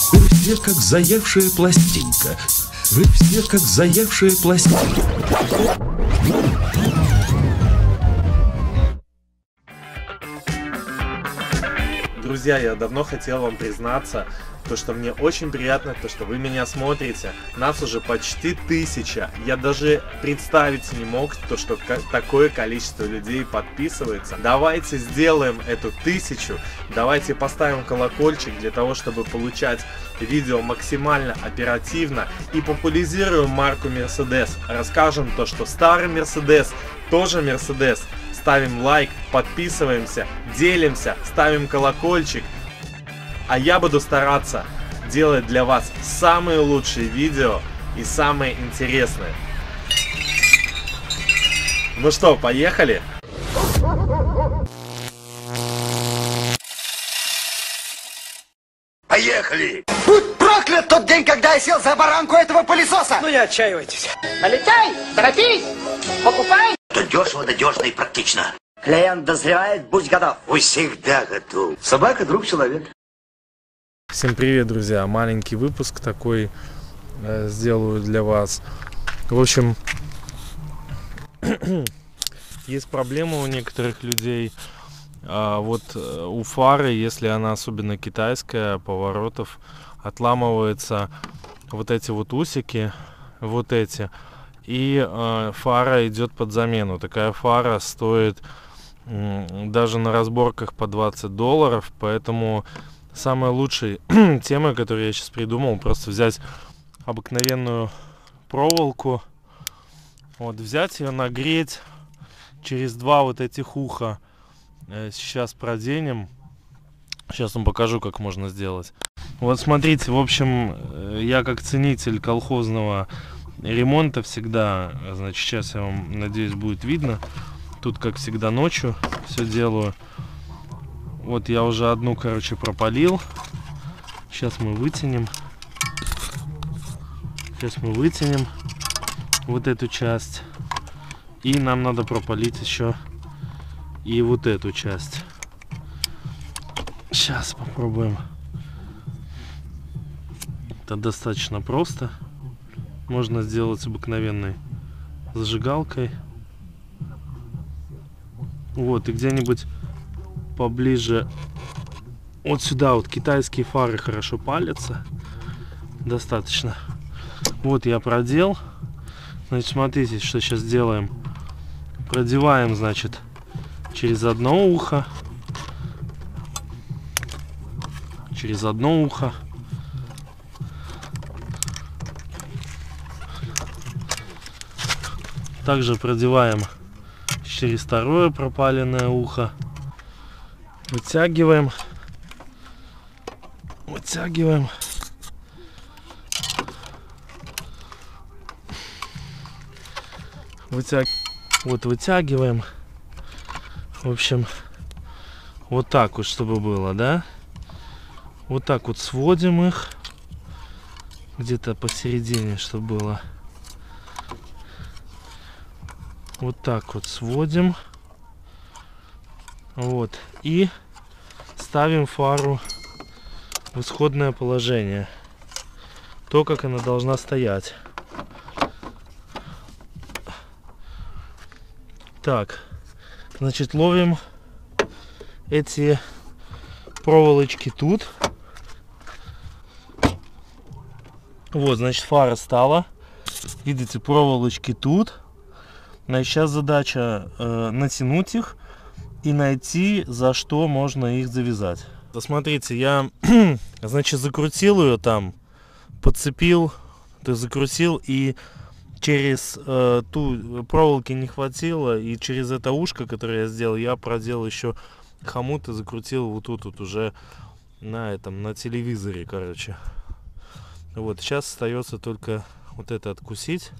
Вы все как заевшая пластинка. Вы все как заевшая пластинка. Друзья, я давно хотел вам признаться, что мне очень приятно, что вы меня смотрите. Нас уже почти 1000. Я даже представить не мог, что такое количество людей подписывается. Давайте сделаем эту 1000. Давайте поставим колокольчик для того, чтобы получать видео максимально оперативно. И популяризируем марку Mercedes. Расскажем что старый Mercedes тоже Mercedes. Ставим лайк, подписываемся, делимся, ставим колокольчик. А я буду стараться делать для вас самые лучшие видео и самые интересные. Ну что, поехали? Поехали! Будь проклят тот день, когда я сел за баранку этого пылесоса! Ну не отчаивайтесь. Налетай, торопись, покупай. Да дешево, надежно и практично. Клиент дозревает, будь готов. Вы всегда готов. Собака — друг человека. Всем привет, друзья! Маленький выпуск такой сделаю для вас. В общем, есть проблема у некоторых людей. Вот у фары, если она особенно китайская, поворотов, отламываются вот эти вот усики, вот эти, и фара идет под замену. Такая фара стоит даже на разборках по $20, поэтому самая лучшая тема, которую я сейчас придумал, просто взять обыкновенную проволоку, вот взять ее, нагреть через два вот этих уха. Сейчас проденем. Сейчас вам покажу, как можно сделать. Вот смотрите, в общем, я как ценитель колхозного ремонта всегда, значит, сейчас я вам, надеюсь, будет видно. Тут, как всегда, ночью все делаю. Вот я уже одну, короче, пропалил. Сейчас мы вытянем. Сейчас мы вытянем вот эту часть. И нам надо пропалить еще и вот эту часть. Сейчас попробуем. Это достаточно просто. Можно сделать обыкновенной зажигалкой. Вот, и где-нибудь поближе вот сюда вот китайские фары хорошо палятся. Достаточно. Вот я продел. Значит, смотрите, что сейчас делаем. Продеваем, значит, через одно ухо. Через одно ухо. Также продеваем через второе пропаленное ухо. Вытягиваем. Вытягиваем. Вот вытягиваем. В общем, вот так вот, чтобы было, да? Вот так вот сводим их. Где-то посередине, чтобы было. Вот так вот сводим. Вот. И ставим фару в исходное положение. То, как она должна стоять. Так. Значит, ловим эти проволочки тут. Вот, значит, фара стала. Видите, проволочки тут. Значит, сейчас задача натянуть их и найти, за что можно их завязать. Смотрите, я, значит, закрутил ее там, подцепил, то есть закрутил, и через ту проволоки не хватило, и через это ушко, которое я сделал, я проделал еще хомут и закрутил вот тут вот уже на этом, на телевизоре, короче. Вот, сейчас остается только вот это откусить.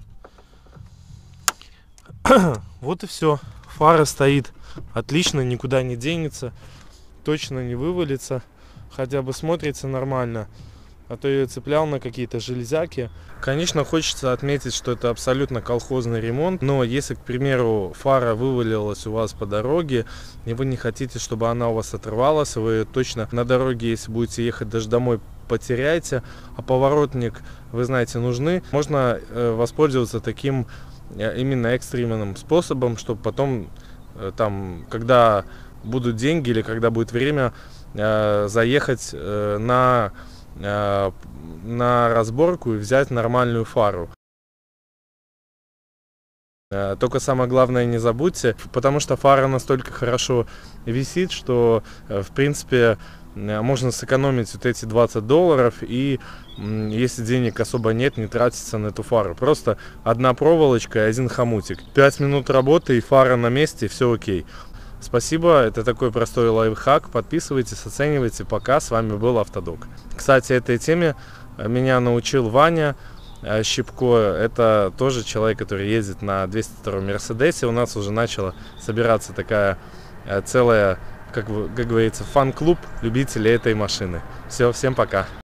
Вот и все. Фара стоит отлично, никуда не денется, точно не вывалится, хотя бы смотрится нормально. А то я цеплял на какие-то железяки. Конечно, хочется отметить, что это абсолютно колхозный ремонт. Но если, к примеру, фара вывалилась у вас по дороге, и вы не хотите, чтобы она у вас оторвалась, вы точно на дороге, если будете ехать даже домой потеряете, а поворотник, вы знаете, нужны. Можно воспользоваться таким именно экстремальным способом, чтобы потом, там, когда будут деньги или когда будет время, заехать на разборку и взять нормальную фару. Только самое главное не забудьте, потому что фара настолько хорошо висит, что в принципе можно сэкономить вот эти $20, и если денег особо нет, не тратиться на эту фару. Просто одна проволочка и один хомутик. 5 минут работы и фара на месте, и все окей. Спасибо, это такой простой лайфхак. Подписывайтесь, оценивайте. Пока, с вами был Автодок. Кстати, этой теме меня научил Ваня Щипко. Это тоже человек, который ездит на 202-м Мерседесе. У нас уже начала собираться такая целая, как говорится, фан-клуб любителей этой машины. Все, всем пока.